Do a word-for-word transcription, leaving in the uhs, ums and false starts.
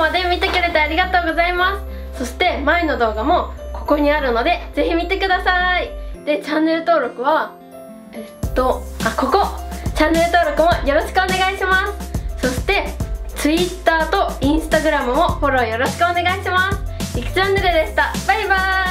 まで見てくれてありがとうございます。そして前の動画もここにあるのでぜひ見てください。でチャンネル登録はえっとあここチャンネル登録もよろしくお願いします。そしてツイッターとインスタグラムもフォローよろしくお願いします。りくチャンネルでした。バイバーイ。